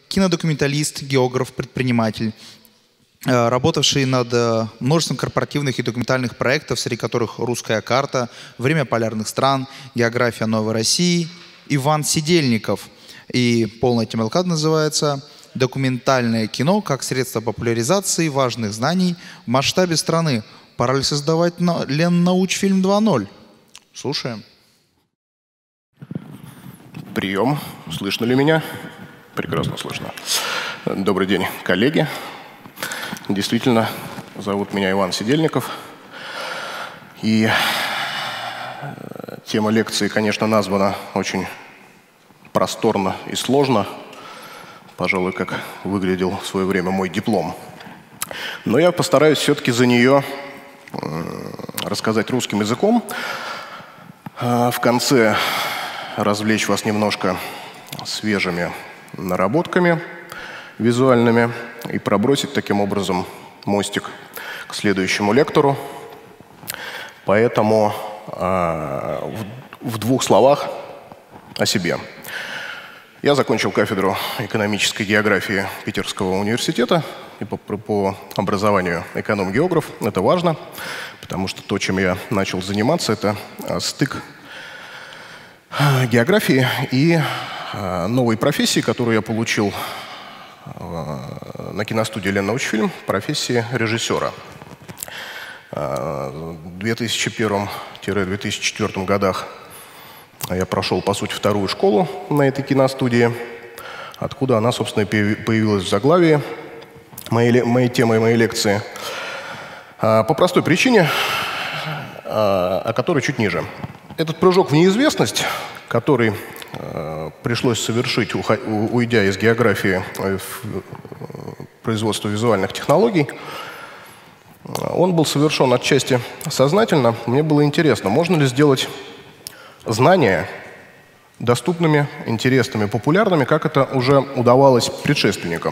кинодокументалист, географ, предприниматель, работавший над множеством корпоративных и документальных проектов, среди которых «Русская карта», «Время полярных стран», «География Новой России», Иван Сидельников. И полная тема доклада называется «Документальное кино как средство популяризации важных знаний в масштабе страны. Пора ли создавать Леннаучфильм 2.0?» Слушаем. Прием. Слышно ли меня? Прекрасно слышно. Добрый день, коллеги. Действительно, зовут меня Иван Сидельников. И тема лекции, конечно, названа очень просторно и сложно. Пожалуй, как выглядел в свое время мой диплом. Но я постараюсь все-таки за нее рассказать русским языком. В конце развлечь вас немножко свежими наработками визуальными и пробросить таким образом мостик к следующему лектору. Поэтому в двух словах о себе. Я закончил кафедру экономической географии Питерского университета и по образованию эконом-географ. Это важно, потому что то, чем я начал заниматься, это стык географии и новой профессии, которую я получил на киностудии «Леннаучфильм», профессии режиссера. В 2001-2004 годах я прошел, по сути, вторую школу на этой киностудии, откуда она, собственно, появилась в заглавии моей темы и моей лекции. По простой причине, о которой чуть ниже. Этот прыжок в неизвестность, который пришлось совершить, уйдя из географии в производство визуальных технологий, он был совершен отчасти сознательно. Мне было интересно, можно ли сделать знания доступными, интересными, популярными, как это уже удавалось предшественникам.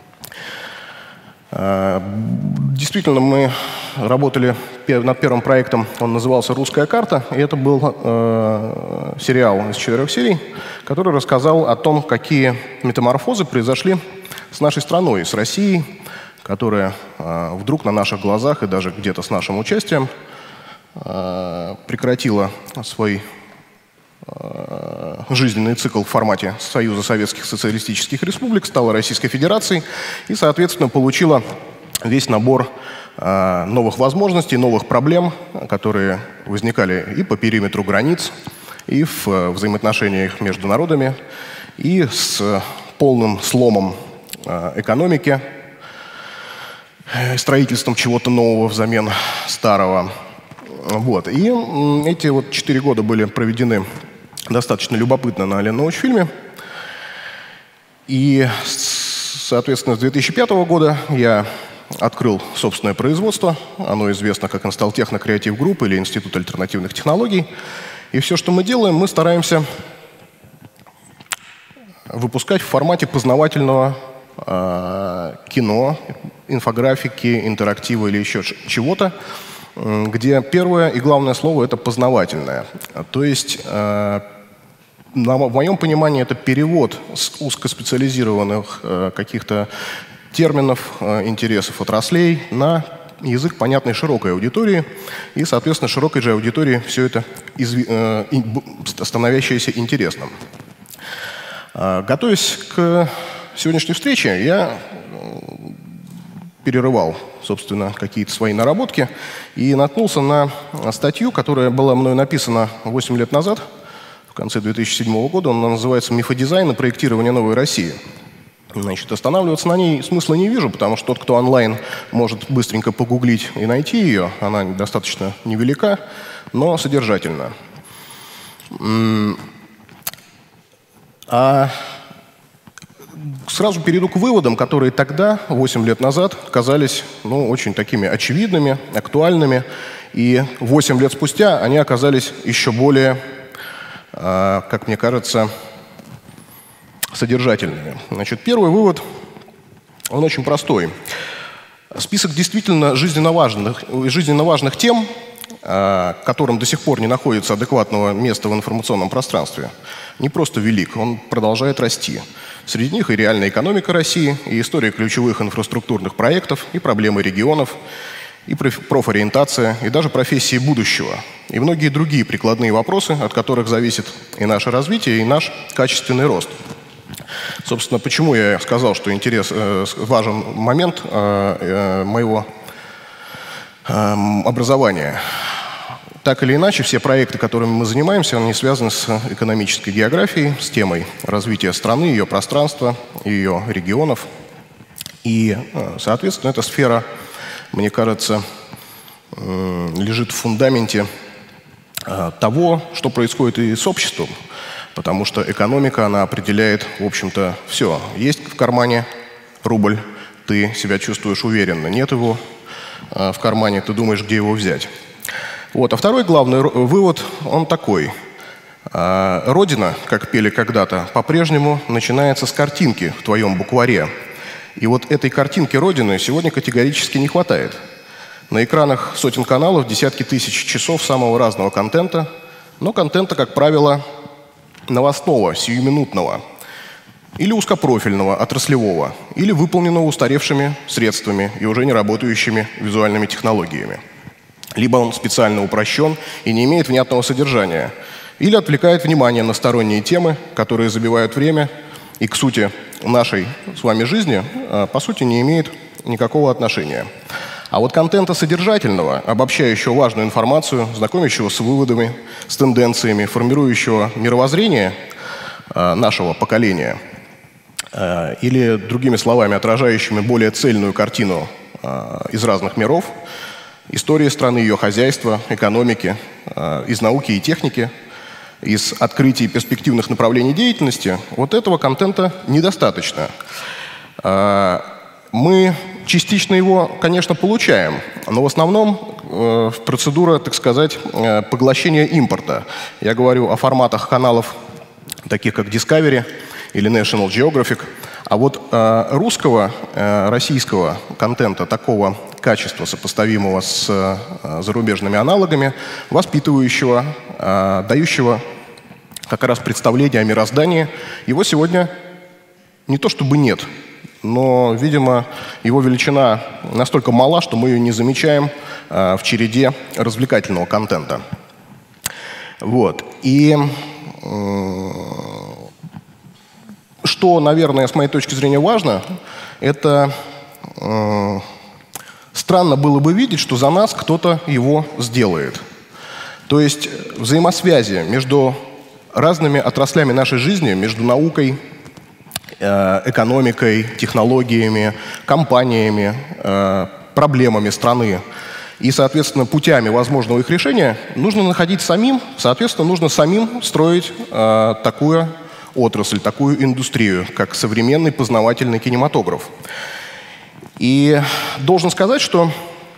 Действительно, мы работали над первым проектом, он назывался «Русская карта», и это был сериал из 4 серий, который рассказал о том, какие метаморфозы произошли с нашей страной, с Россией, которая вдруг на наших глазах и даже где-то с нашим участием прекратила свой жизненный цикл в формате Союза Советских Социалистических Республик, стала Российской Федерацией и, соответственно, получила весь набор новых возможностей, новых проблем, которые возникали и по периметру границ, и в взаимоотношениях между народами, и с полным сломом экономики, строительством чего-то нового взамен старого. Вот. И эти 4 года были проведены достаточно любопытно на Леннаучфильме. И, соответственно, с 2005 года я открыл собственное производство. Оно известно как Инсталтехно Креатив Групп или Институт альтернативных технологий. И все, что мы делаем, мы стараемся выпускать в формате познавательного кино, инфографики, интерактива или еще чего-то, где первое и главное слово — это познавательное. То есть, в моем понимании, это перевод с узкоспециализированных каких-то терминов, интересов отраслей на язык, понятный широкой аудитории, и, соответственно, широкой же аудитории все это становящееся интересным. Готовясь к сегодняшней встрече, я перерывал, собственно, какие-то свои наработки и наткнулся на статью, которая была мною написана 8 лет назад, в конце 2007 года. Она называется «Мифодизайн и проектирование новой России». Значит, останавливаться на ней смысла не вижу, потому что тот, кто онлайн, может быстренько погуглить и найти ее. Она достаточно невелика, но содержательна. Сразу перейду к выводам, которые тогда, 8 лет назад, казались очень такими очевидными, актуальными. И 8 лет спустя они оказались еще более, как мне кажется, содержательными. Значит, первый вывод, он очень простой. Список действительно жизненно важных тем которым до сих пор не находится адекватного места в информационном пространстве, не просто велик, он продолжает расти. Среди них и реальная экономика России, и история ключевых инфраструктурных проектов, и проблемы регионов, и профориентация, и даже профессии будущего, и многие другие прикладные вопросы, от которых зависит и наше развитие, и наш качественный рост. Собственно, почему я сказал, что важен момент моего образования. Так или иначе, все проекты, которыми мы занимаемся, они связаны с экономической географией, с темой развития страны, ее пространства, ее регионов. И, соответственно, эта сфера, мне кажется, лежит в фундаменте того, что происходит и с обществом, потому что экономика, она определяет, в общем-то, все. Есть в кармане рубль, ты себя чувствуешь уверенно. Нет его в кармане, ты думаешь, где его взять. Вот. А второй главный вывод, он такой. Родина, как пели когда-то, по-прежнему начинается с картинки в твоем букваре. И вот этой картинки Родины сегодня категорически не хватает. На экранах сотен каналов, десятки тысяч часов самого разного контента, но контента, как правило, новостного, сиюминутного, или узкопрофильного, отраслевого, или выполненного устаревшими средствами и уже не работающими визуальными технологиями. Либо он специально упрощен и не имеет внятного содержания, или отвлекает внимание на сторонние темы, которые забивают время и к сути нашей с вами жизни, по сути, не имеет никакого отношения. А вот контента содержательного, обобщающего важную информацию, знакомящего с выводами, с тенденциями, формирующего мировоззрение нашего поколения, или, другими словами, отражающими более цельную картину из разных миров, истории страны, ее хозяйства, экономики, из науки и техники, из открытий перспективных направлений деятельности, вот этого контента недостаточно. Мы частично его, конечно, получаем, но в основном процедура, так сказать, поглощения импорта. Я говорю о форматах каналов, таких как Discovery или National Geographic. А вот русского, российского контента такого качества, сопоставимого с зарубежными аналогами, воспитывающего, дающего как раз представление о мироздании, его сегодня не то чтобы нет, но, видимо, его величина настолько мала, что мы ее не замечаем в череде развлекательного контента. Вот. И что, наверное, с моей точки зрения важно, это странно было бы видеть, что за нас кто-то его сделает. То есть взаимосвязи между разными отраслями нашей жизни, между наукой, экономикой, технологиями, компаниями, проблемами страны и, соответственно, путями возможного их решения нужно находить самим, соответственно, нужно самим строить такую отрасль, такую индустрию, как современный познавательный кинематограф. И должен сказать, что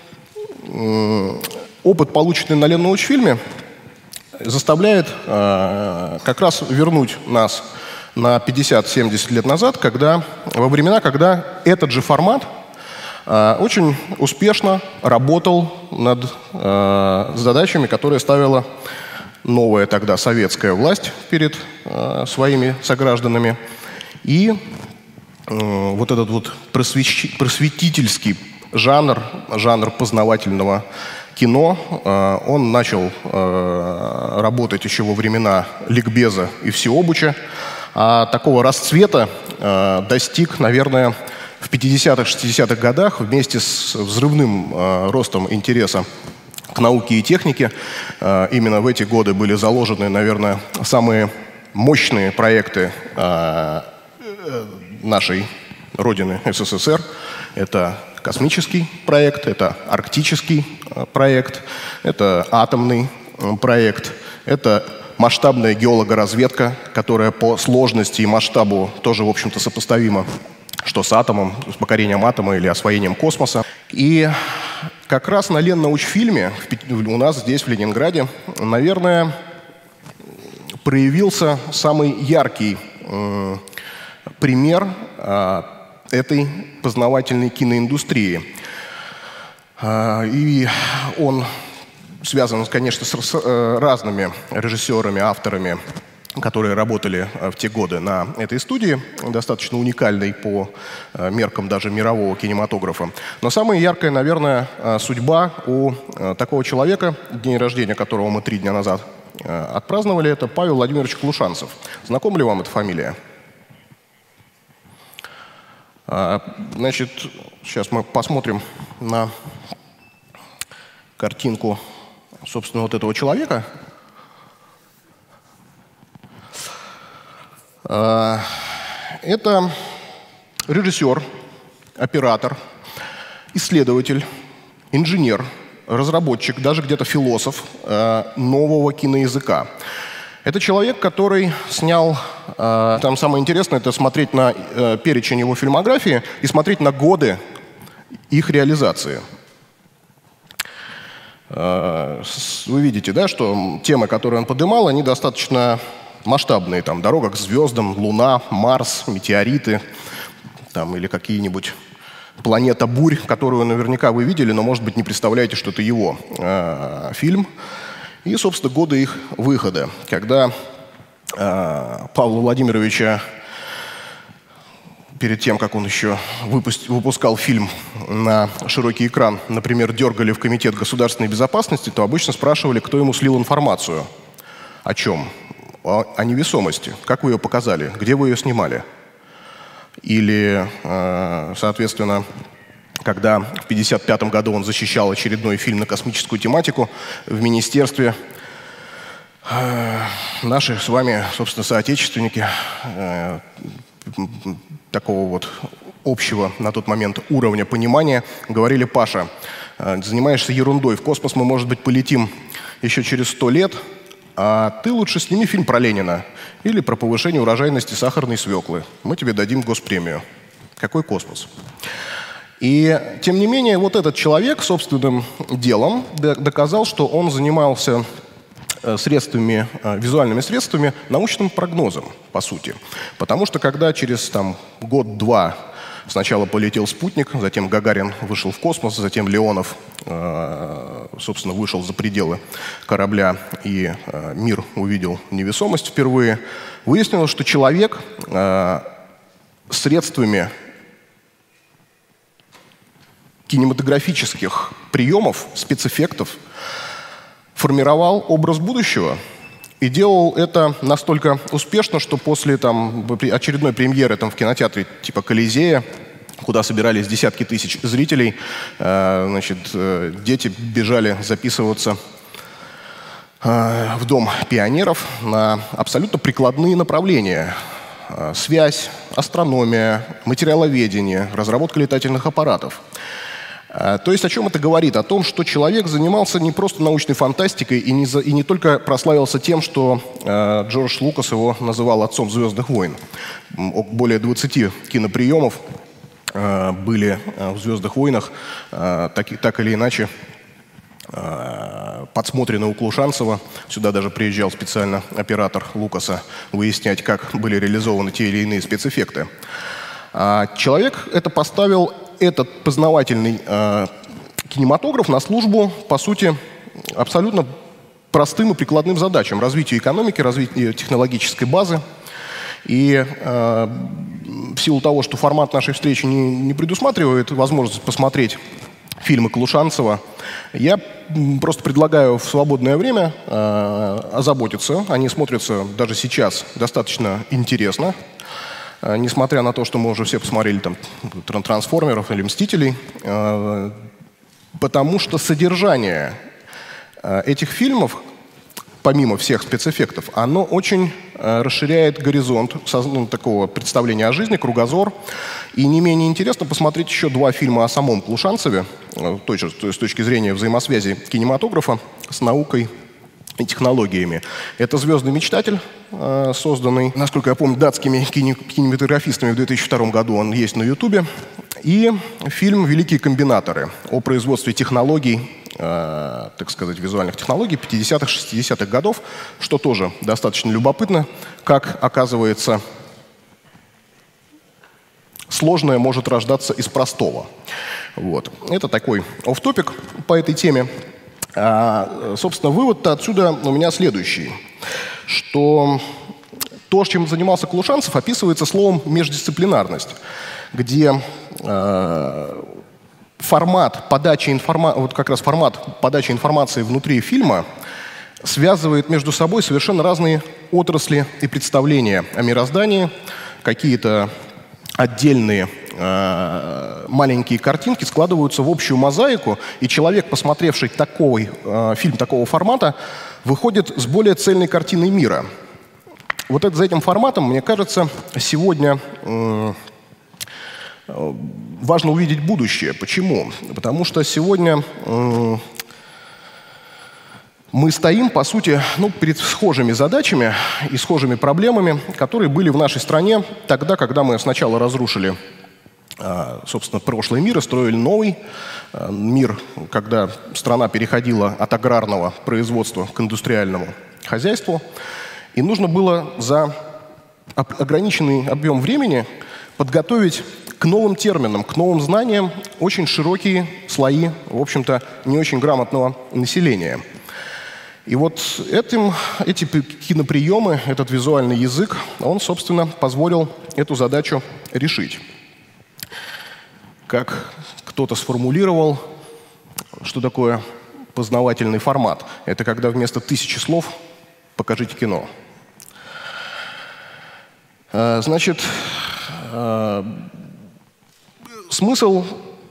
опыт, полученный на Леннаучфильме, заставляет как раз вернуть нас на 50-70 лет назад, во времена, когда этот же формат очень успешно работал над задачами, которые ставила новая тогда советская власть перед своими согражданами. И вот этот вот просветительский жанр познавательного кино, он начал работать еще во времена ликбеза и всеобуча, а такого расцвета достиг, наверное, в 50-х, 60-х годах вместе с взрывным ростом интереса к науке и технике. Именно в эти годы были заложены, наверное, самые мощные проекты нашей Родины СССР. Это космический проект, это арктический проект, это атомный проект, это масштабная геологоразведка, которая по сложности и масштабу тоже, в общем-то, сопоставима что с атомом, с покорением атома или освоением космоса. И как раз на Леннаучфильме у нас здесь, в Ленинграде, наверное, проявился самый яркий пример этой познавательной киноиндустрии. И он связан, конечно, с разными режиссерами, авторами, которые работали в те годы на этой студии, достаточно уникальной по меркам даже мирового кинематографа. Но самая яркая, наверное, судьба у такого человека, день рождения которого мы 3 дня назад отпраздновали, это Павел Владимирович Клушанцев. Знакома ли вам эта фамилия? Значит, сейчас мы посмотрим на картинку, собственно, вот этого человека. Это режиссер, оператор, исследователь, инженер, разработчик, даже где-то философ нового киноязыка. Это человек, который снял, там самое интересное, это смотреть на перечень его фильмографии и смотреть на годы их реализации. Вы видите, да, что темы, которые он поднимал, они достаточно масштабные. Там «Дорога к звездам», «Луна», «Марс», «Метеориты» там, или какие-нибудь «Планета бурь», которую наверняка вы видели, но, может быть, не представляете, что это его фильм. И, собственно, годы их выхода, когда Павла Владимировича перед тем, как он еще выпускал фильм на широкий экран, например, дергали в Комитет государственной безопасности, то обычно спрашивали, кто ему слил информацию. О чем? О невесомости. Как вы ее показали? Где вы ее снимали? Или, соответственно, когда в 1955 году он защищал очередной фильм на космическую тематику в министерстве, наши с вами, собственно, соотечественники такого вот общего на тот момент уровня понимания говорили: Паша, занимаешься ерундой, в космос мы, может быть, полетим еще через 100 лет, а ты лучше сними фильм про Ленина или про повышение урожайности сахарной свеклы. Мы тебе дадим госпремию. Какой космос? И, тем не менее, вот этот человек собственным делом доказал, что он занимался средствами, визуальными средствами, научным прогнозом, по сути. Потому что когда через год-два сначала полетел спутник, затем Гагарин вышел в космос, затем Леонов, собственно, вышел за пределы корабля, и мир увидел невесомость впервые, выяснилось, что человек средствами кинематографических приемов, спецэффектов формировал образ будущего и делал это настолько успешно, что после очередной премьеры в кинотеатре типа Колизея, куда собирались десятки тысяч зрителей, дети бежали записываться в Дом пионеров на абсолютно прикладные направления. Связь, астрономия, материаловедение, разработка летательных аппаратов. То есть о чем это говорит? О том, что человек занимался не просто научной фантастикой и не только прославился тем, что Джордж Лукас его называл отцом «Звездных войн». Более 20 киноприемов были в «Звездных войнах», так или иначе подсмотрены у Клушанцева. Сюда даже приезжал специально оператор Лукаса выяснять, как были реализованы те или иные спецэффекты. Человек поставил этот познавательный кинематограф на службу, по сути, абсолютно простым и прикладным задачам: развитию экономики, развитию технологической базы. И в силу того, что формат нашей встречи не предусматривает возможность посмотреть фильмы Клушанцева, я просто предлагаю в свободное время озаботиться. Они смотрятся даже сейчас достаточно интересно. Несмотря на то, что мы уже все посмотрели «Трансформеров» или «Мстителей», потому что содержание этих фильмов, помимо всех спецэффектов, оно очень расширяет горизонт такого представления о жизни, кругозор. И не менее интересно посмотреть еще 2 фильма о самом Клушанцеве, тоже с точки зрения взаимосвязи кинематографа с наукой и технологиями. Это «Звездный мечтатель», созданный, насколько я помню, датскими кинематографистами в 2002 году. Он есть на Ютубе. И фильм «Великие комбинаторы» о производстве технологий, так сказать, визуальных технологий 50-х, 60-х годов, что тоже достаточно любопытно, как, оказывается, сложное может рождаться из простого. Вот. Это такой офф-топик по этой теме. Собственно, вывод-то отсюда у меня следующий, что то, чем занимался Колушанцев, описывается словом «междисциплинарность», где формат подачи информации внутри фильма связывает между собой совершенно разные отрасли и представления о мироздании, какие-то отдельные маленькие картинки складываются в общую мозаику, и человек, посмотревший фильм такого формата, выходит с более цельной картиной мира. Вот за этим форматом, мне кажется, сегодня важно увидеть будущее. Почему? Потому что сегодня мы стоим, по сути, перед схожими задачами и схожими проблемами, которые были в нашей стране тогда, когда мы сначала разрушили, собственно, прошлый мир и строили новый мир, когда страна переходила от аграрного производства к индустриальному хозяйству. И нужно было за ограниченный объем времени подготовить к новым терминам, к новым знаниям очень широкие слои, в общем-то, не очень грамотного населения. И вот эти киноприемы, этот визуальный язык, он, собственно, позволил эту задачу решить. Как кто-то сформулировал, что такое познавательный формат? Это когда вместо 1000 слов покажите кино. Значит, смысл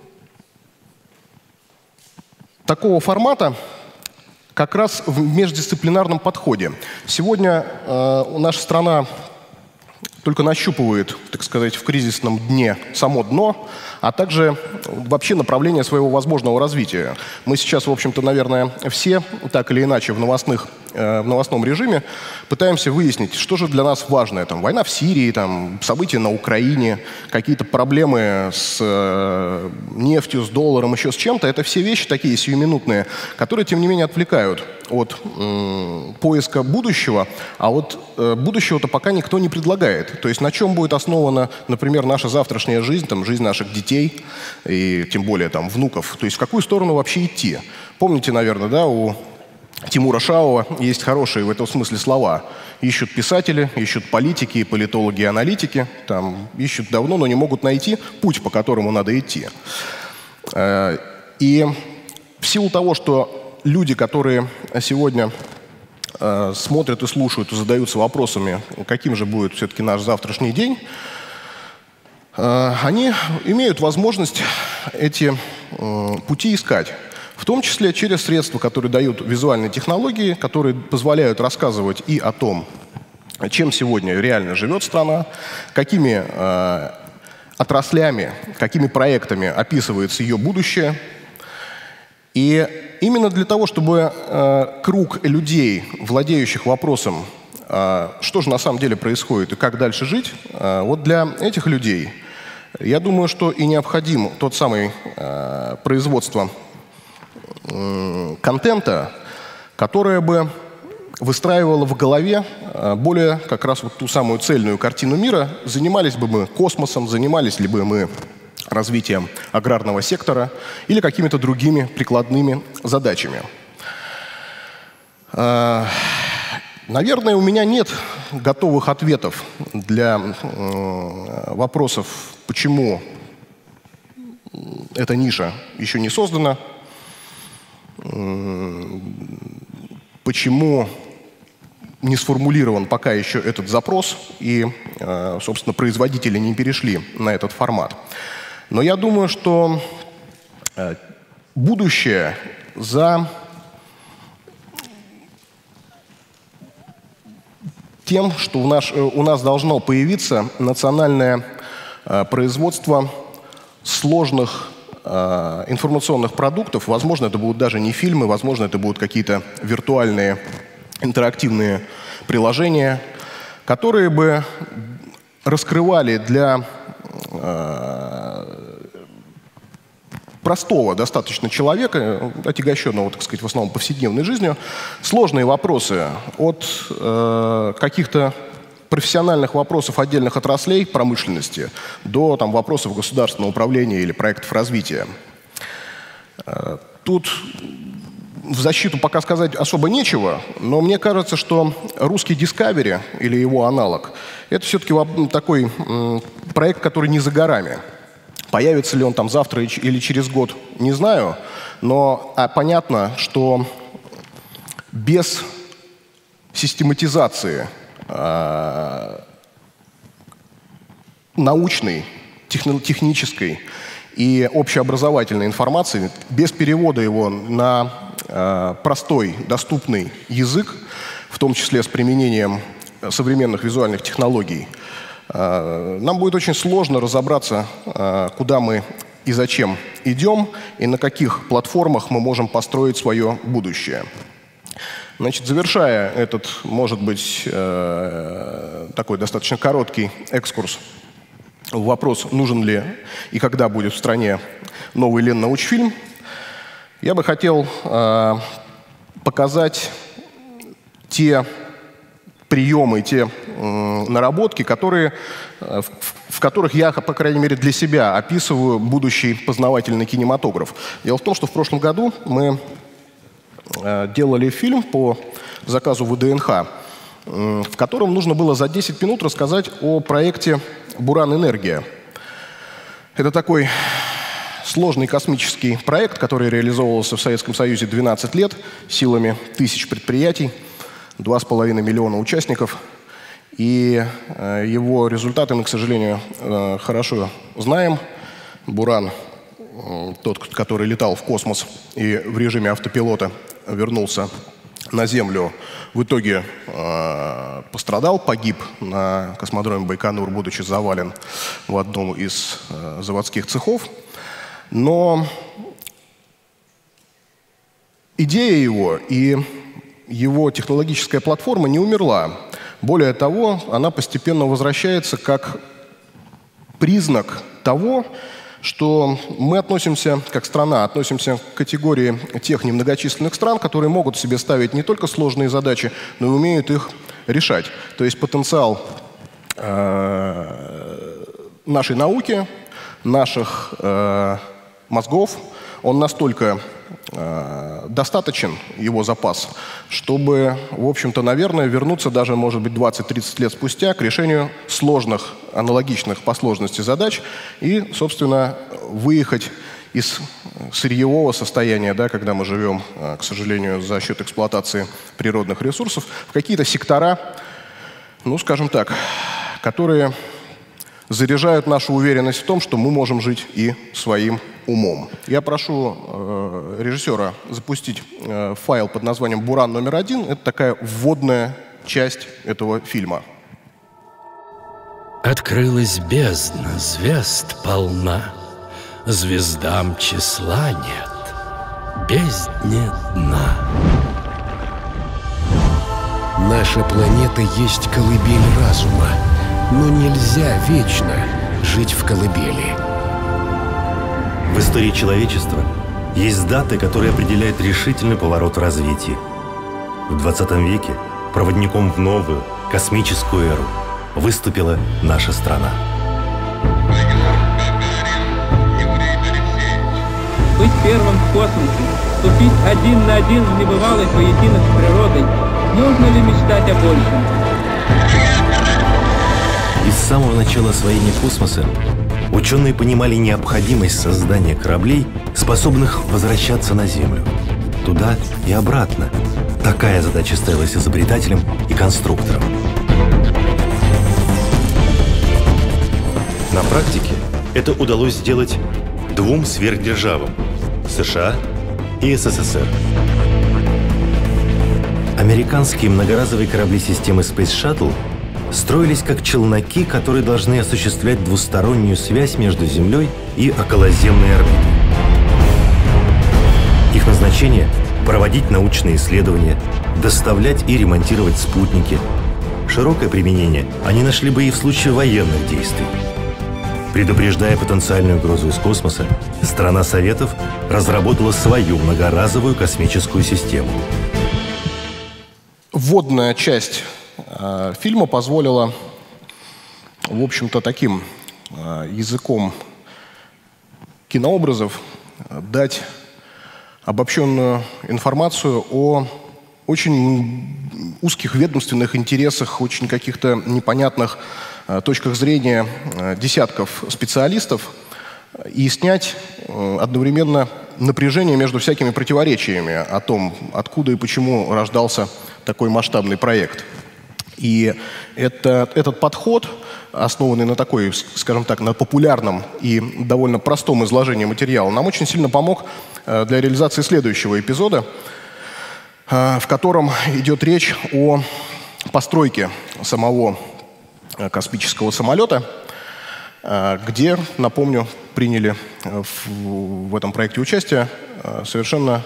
такого формата как раз в междисциплинарном подходе. Сегодня наша страна только нащупывает, так сказать, в кризисном дне само дно, а также вообще направление своего возможного развития. Мы сейчас, в общем-то, наверное, все так или иначе в новостном режиме пытаемся выяснить, что же для нас важное. Война в Сирии, события на Украине, какие-то проблемы с нефтью, с долларом, еще с чем-то. Это все вещи такие сиюминутные, которые, тем не менее, отвлекают от поиска будущего, а вот будущего-то пока никто не предлагает. То есть на чем будет основана, например, наша завтрашняя жизнь, жизнь наших детей и тем более внуков. То есть в какую сторону вообще идти. Помните, наверное, да, у Тимура Шаова есть хорошие в этом смысле слова. Ищут писатели, ищут политики, политологи и аналитики. Ищут давно, но не могут найти путь, по которому надо идти. И в силу того, что люди, которые сегодня смотрят и слушают и задаются вопросами, каким же будет все-таки наш завтрашний день, они имеют возможность эти пути искать. В том числе через средства, которые дают визуальные технологии, которые позволяют рассказывать и о том, чем сегодня реально живет страна, какими отраслями, какими проектами описывается ее будущее. И именно для того, чтобы круг людей, владеющих вопросом, что же на самом деле происходит и как дальше жить, вот для этих людей, я думаю, что и необходим тот самый производство контента, которое бы выстраивало в голове более как раз ту самую цельную картину мира. Занимались бы мы космосом, занимались ли бы мы развитием аграрного сектора или какими-то другими прикладными задачами. Наверное, у меня нет готовых ответов для вопросов, почему эта ниша еще не создана, почему не сформулирован пока еще этот запрос, и, собственно, производители не перешли на этот формат. Но я думаю, что будущее за тем, что у нас должно появиться национальное производство сложных информационных продуктов. Возможно, это будут даже не фильмы, возможно, это будут какие-то виртуальные интерактивные приложения, которые бы раскрывали для простого достаточно человека, отягощенного, так сказать, в основном повседневной жизнью, сложные вопросы от каких-то профессиональных вопросов отдельных отраслей промышленности до вопросов государственного управления или проектов развития. Тут В защиту пока сказать особо нечего, но мне кажется, что русский Discovery или его аналог — это все-таки такой проект, который не за горами. Появится ли он там завтра или через год, не знаю, но понятно, что без систематизации научной, технической и общеобразовательной информации, без перевода его на простой, доступный язык, в том числе с применением современных визуальных технологий, нам будет очень сложно разобраться, куда мы и зачем идем, и на каких платформах мы можем построить свое будущее. Значит, завершая этот, может быть, такой достаточно короткий экскурс в вопрос, нужен ли и когда будет в стране новый Леннаучфильм, я бы хотел показать те приемы, те наработки, в которых я, по крайней мере, для себя описываю будущий познавательный кинематограф. Дело в том, что в прошлом году мы делали фильм по заказу ВДНХ, в котором нужно было за 10 минут рассказать о проекте «Буран-Энергия». Это такой сложный космический проект, который реализовывался в Советском Союзе 12 лет силами тысяч предприятий, 2,5 миллиона участников. И его результаты мы, к сожалению, хорошо знаем. «Буран», тот, который летал в космос и в режиме автопилота вернулся на Землю, в итоге пострадал, погиб на космодроме Байконур, будучи завален в одном из заводских цехов. Но идея его и его технологическая платформа не умерла. Более того, она постепенно возвращается как признак того, что мы относимся, как страна, относимся к категории тех немногочисленных стран, которые могут себе ставить не только сложные задачи, но и умеют их решать. То есть потенциал нашей науки, наших мозгов, он настолько достаточен, его запас, чтобы, в общем-то, наверное, вернуться даже, может быть, 20-30 лет спустя к решению сложных, аналогичных по сложности задач и, собственно, выехать из сырьевого состояния, да, когда мы живем, к сожалению, за счет эксплуатации природных ресурсов, в какие-то сектора, ну, скажем так, которые заряжают нашу уверенность в том, что мы можем жить и своим умом. Я прошу режиссера запустить файл под названием «Буран номер 1». Это такая вводная часть этого фильма. Открылась бездна, звезд полна, звездам числа нет, бездне дна. Наша планета есть колыбель разума, но нельзя вечно жить в колыбели. В истории человечества есть даты, которые определяют решительный поворот в развитии. В 20 веке проводником в новую космическую эру выступила наша страна. Быть первым в космосе, вступить один на один в небывалый поединок с природой, можно ли мечтать о большем? И с самого начала освоения космоса ученые понимали необходимость создания кораблей, способных возвращаться на Землю. Туда и обратно. Такая задача ставилась изобретателем и конструктором. На практике это удалось сделать двум сверхдержавам – США и СССР. Американские многоразовые корабли системы Space Shuttle строились как челноки, которые должны осуществлять двустороннюю связь между Землей и околоземной орбитой. Их назначение – проводить научные исследования, доставлять и ремонтировать спутники. Широкое применение они нашли бы и в случае военных действий. Предупреждая потенциальную угрозу из космоса, страна Советов разработала свою многоразовую космическую систему. Вводная часть фильма позволила, в общем-то, таким языком кинообразов дать обобщенную информацию о очень узких ведомственных интересах, очень каких-то непонятных точках зрения десятков специалистов и снять одновременно напряжение между всякими противоречиями о том, откуда и почему рождался такой масштабный проект. И этот подход, основанный на такой, скажем так, на популярном и довольно простом изложении материала, нам очень сильно помог для реализации следующего эпизода, в котором идет речь о постройке самого космического самолета, где, напомню, приняли в этом проекте участие совершенно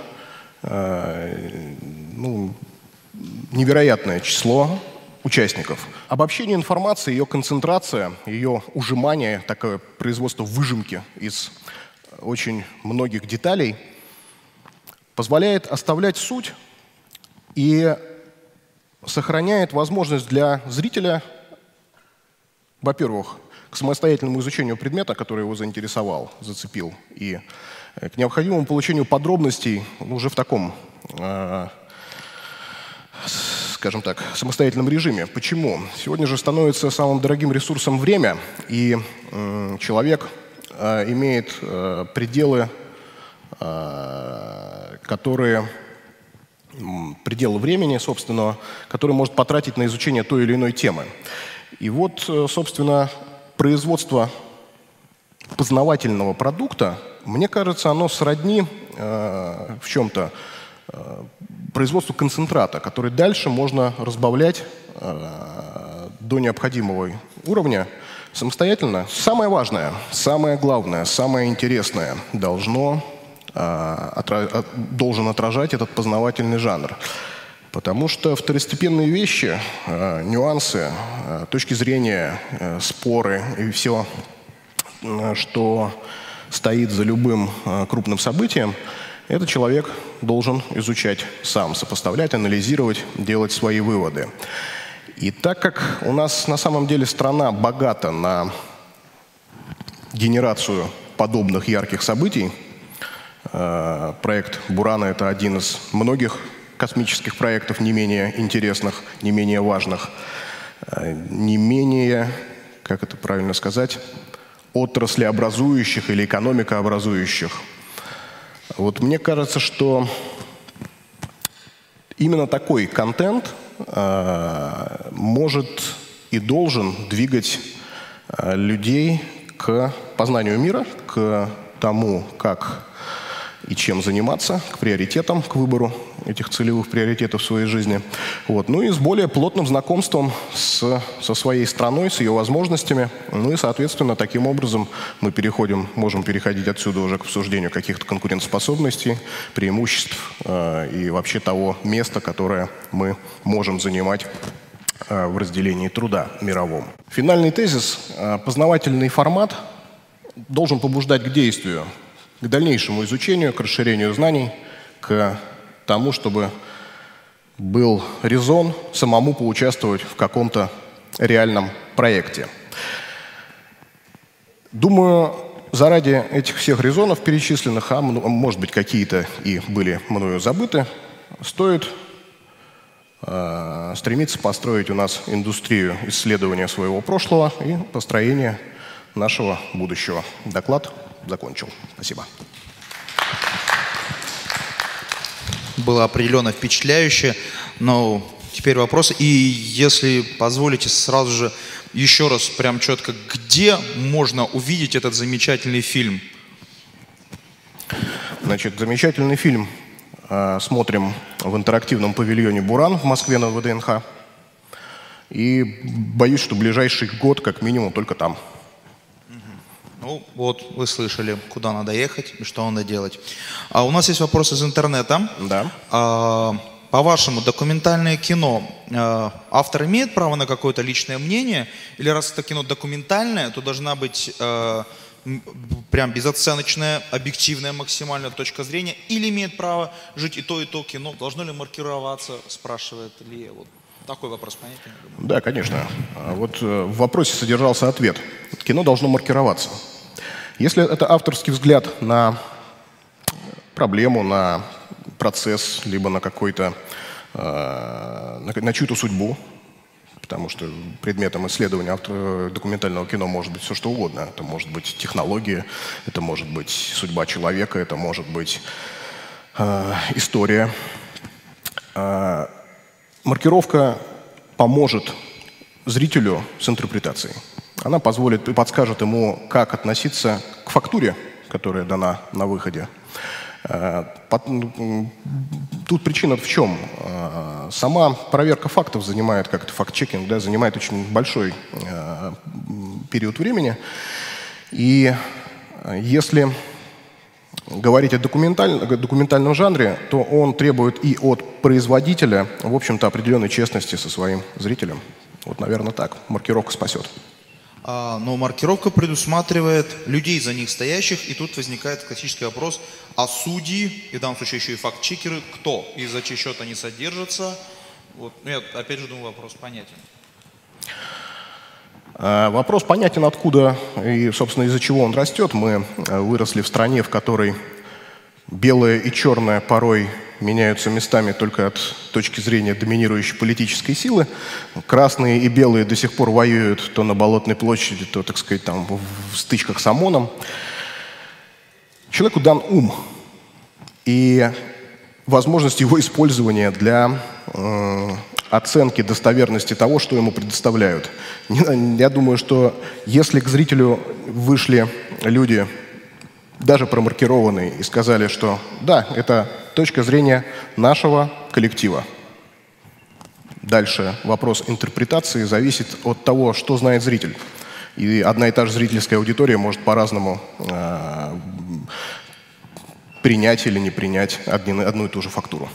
невероятное число участников. Обобщение информации, ее концентрация, ее ужимание, такое производство выжимки из очень многих деталей позволяет оставлять суть и сохраняет возможность для зрителя, во-первых, к самостоятельному изучению предмета, который его заинтересовал, зацепил, и к необходимому получению подробностей уже в таком, скажем так, самостоятельном режиме. Почему? Сегодня же становится самым дорогим ресурсом время, и человек имеет пределы, пределы времени собственного, который может потратить на изучение той или иной темы. И вот, собственно, производство познавательного продукта, мне кажется, оно сродни в чем-то производству концентрата, который дальше можно разбавлять до необходимого уровня самостоятельно. Самое важное, самое главное, самое интересное должен отражать этот познавательный жанр. Потому что второстепенные вещи, нюансы, точки зрения, споры и все, что стоит за любым крупным событием, этот человек должен изучать сам, сопоставлять, анализировать, делать свои выводы. И так как у нас на самом деле страна богата на генерацию подобных ярких событий, проект «Буран» — это один из многих космических проектов, не менее интересных, не менее важных, не менее, как это правильно сказать, отраслеобразующих или экономикообразующих. Вот мне кажется, что именно такой контент может и должен двигать людей к познанию мира, к тому, как и чем заниматься, к приоритетам, к выбору этих целевых приоритетов в своей жизни. Вот. Ну и с более плотным знакомством со своей страной, с ее возможностями. Ну и, соответственно, таким образом мы можем переходить отсюда уже к обсуждению каких-то конкурентоспособностей, преимуществ и вообще того места, которое мы можем занимать в разделении труда мировом. Финальный тезис. Познавательный формат должен побуждать к действию, к дальнейшему изучению, к расширению знаний, к тому, чтобы был резон самому поучаствовать в каком-то реальном проекте. Думаю, заради этих всех резонов перечисленных, а может быть какие-то и были мною забыты, стоит стремиться построить у нас индустрию исследования своего прошлого и построения нашего будущего. Доклад закончил. Спасибо. Было определенно впечатляюще, но теперь вопросы. И если позволите, сразу же еще раз прям четко, где можно увидеть этот замечательный фильм? Значит, замечательный фильм смотрим в интерактивном павильоне «Буран» в Москве на ВДНХ. И боюсь, что ближайший год как минимум только там. Ну, вот, вы слышали, куда надо ехать и что надо делать. А у нас есть вопрос из интернета. Да. По-вашему, документальное кино, автор имеет право на какое-то личное мнение? Или раз это кино документальное, то должна быть прям безоценочная, объективная максимальная точка зрения? Или имеет право жить и то кино? Должно ли маркироваться, спрашивает Илья. Вот. Такой вопрос, понятен? Да, конечно. Вот в вопросе содержался ответ. Кино должно маркироваться. Если это авторский взгляд на проблему, на процесс, либо на какой-то, на чью-то судьбу. Потому что предметом исследования документального кино может быть все что угодно. Это может быть технология, это может быть судьба человека, это может быть история. Маркировка поможет зрителю с интерпретацией. Она позволит и подскажет ему, как относиться к фактуре, которая дана на выходе. Тут причина в чем? Сама проверка фактов занимает, как-то факт-чекинг, да, занимает очень большой период времени. И если говорить о документальном жанре, то он требует и от производителя, в общем-то, определенной честности со своим зрителем. Вот, наверное, так. Маркировка спасет. Но маркировка предусматривает людей, за них стоящих, и тут возникает классический вопрос, а судьи, и в данном случае еще и факт-чекеры, кто и за чей счет они содержатся? Вот. Ну, я опять же думаю, вопрос понятен. Вопрос понятен, откуда и, собственно, из-за чего он растет. Мы выросли в стране, в которой белое и черное порой меняются местами только от точки зрения доминирующей политической силы. Красные и белые до сих пор воюют то на Болотной площади, то, так сказать, там в стычках с ОМОНом. Человеку дан ум и возможность его использования для оценки достоверности того, что ему предоставляют. Я думаю, что если к зрителю вышли люди, даже промаркированные, и сказали, что да, это точка зрения нашего коллектива. Дальше вопрос интерпретации зависит от того, что знает зритель. И одна и та же зрительская аудитория может по-разному принять или не принять одну и ту же фактуру.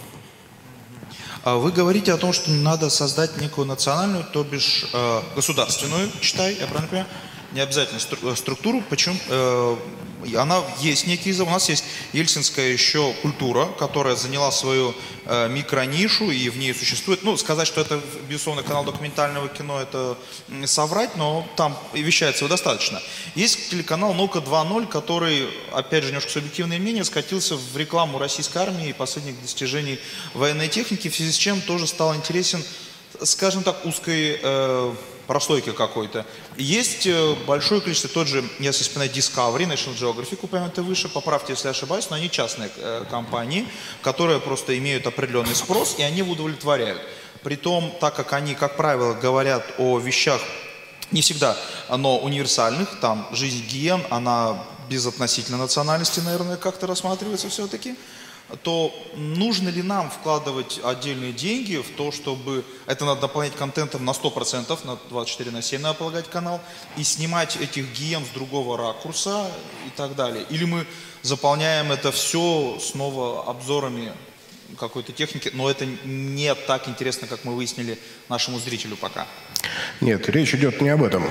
Вы говорите о том, что надо создать некую национальную, то бишь государственную, читай, я правильно понимаю, не обязательно структуру, почему она есть некий язык, у нас есть ельцинская еще культура, которая заняла свою микронишу и в ней существует, ну, сказать, что это, безусловно, канал документального кино, это соврать, но там вещается его достаточно. Есть телеканал «Наука 2.0», который, опять же, немножко субъективное мнение, скатился в рекламу российской армии и последних достижений военной техники, в связи с чем тоже стал интересен, скажем так, узкой прослойки какой-то. Есть большое количество, тот же, если вспоминать Discovery, National Geographic, упомянутый выше, поправьте, если я ошибаюсь, но они частные компании, которые просто имеют определенный спрос, и они его удовлетворяют. Притом, так как они, как правило, говорят о вещах не всегда, но универсальных, там жизнь гиен, она безотносительно национальности, наверное, как-то рассматривается все-таки, то нужно ли нам вкладывать отдельные деньги в то, чтобы это надо наполнять контентом на 100%, на 24/7 надо полагать канал, и снимать этих гиен с другого ракурса и так далее? Или мы заполняем это все снова обзорами какой-то техники, но это не так интересно, как мы выяснили нашему зрителю пока? Нет, речь идет не об этом.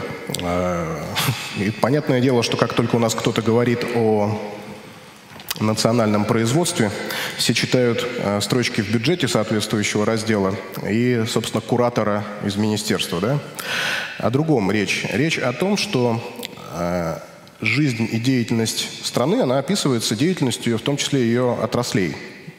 И понятное дело, что как только у нас кто-то говорит о национальном производстве, все читают строчки в бюджете соответствующего раздела и, собственно, куратора из министерства. Да? О другом речь. Речь о том, что жизнь и деятельность страны, она описывается деятельностью, в том числе ее отраслей.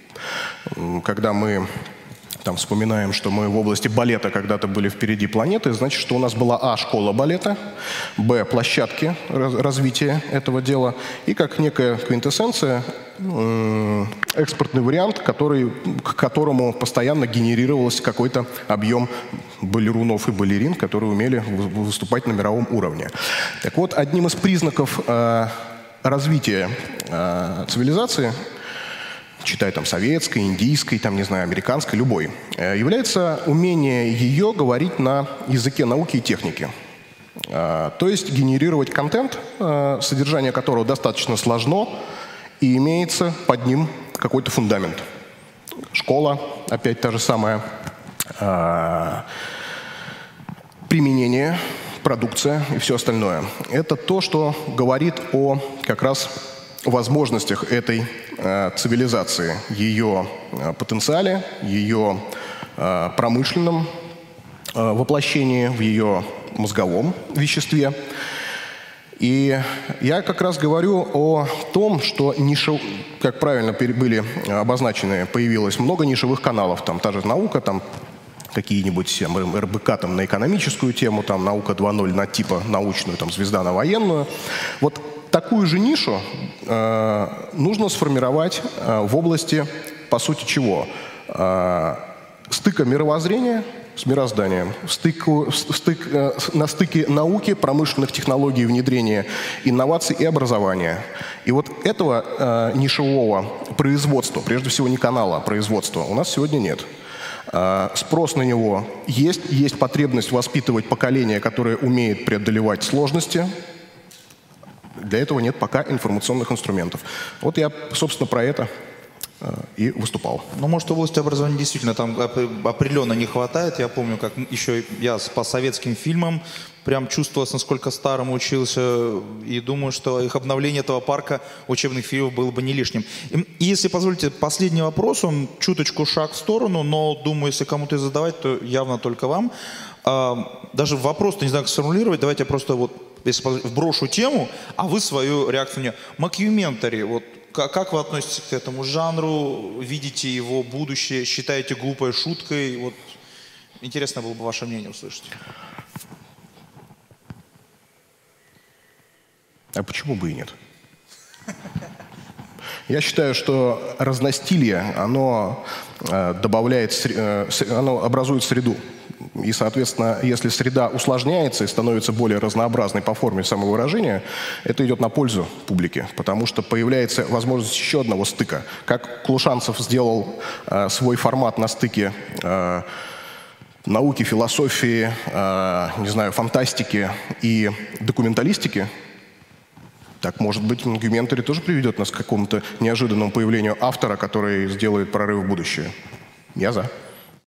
Когда мы там вспоминаем, что мы в области балета когда-то были впереди планеты, значит, что у нас была школа балета, площадки развития этого дела, и как некая квинтэссенция, экспортный вариант, к которому постоянно генерировался какой-то объем балерунов и балерин, которые умели выступать на мировом уровне. Так вот, одним из признаков развития цивилизации, читай там советской, индийской, там, не знаю, американской, любой, является умение ее говорить на языке науки и техники. То есть генерировать контент, содержание которого достаточно сложно, и имеется под ним какой-то фундамент. Школа, опять та же самая, применение, продукция и все остальное. Это то, что говорит о как раз возможностях этой цивилизации, ее потенциале, ее промышленном воплощении, в ее мозговом веществе. И я как раз говорю о том, что как правильно были обозначены, появилось много нишевых каналов. Там та же наука, там какие-нибудь РБК там, на экономическую тему, там наука 2.0 на типа научную, там звезда на военную. Вот такую же нишу нужно сформировать в области, по сути, чего? Стыка мировоззрения с мирозданием, на стыке науки, промышленных технологий, внедрения инноваций и образования. И вот этого нишевого производства, прежде всего не канала, а производства, у нас сегодня нет. Спрос на него есть потребность воспитывать поколение, которое умеет преодолевать сложности. Для этого нет пока информационных инструментов. Вот я, собственно, про это и выступал. Ну, может, в области образования действительно там определенно не хватает. Я помню, как еще я по советским фильмам прям чувствовалось, насколько старым учился, и думаю, что их обновление этого парка учебных фильмов было бы не лишним. И если позволите, последний вопрос, он чуточку шаг в сторону, но думаю, если кому-то задавать, то явно только вам. Даже вопрос-то не знаю, как сформулировать, давайте я просто вот, если вброшу тему, а вы свою реакцию мне. Мокюментари, вот как вы относитесь к этому жанру? Видите его будущее? Считаете глупой шуткой? Вот интересно было бы ваше мнение услышать. А почему бы и нет? Я считаю, что разностилье, оно оно образует среду. И, соответственно, если среда усложняется и становится более разнообразной по форме самовыражения, это идет на пользу публике, потому что появляется возможность еще одного стыка. Как Клушанцев сделал свой формат на стыке науки, философии, не знаю, фантастики и документалистики, так, может быть, Мокюментари тоже приведет нас к какому-то неожиданному появлению автора, который сделает прорыв в будущее. Я за.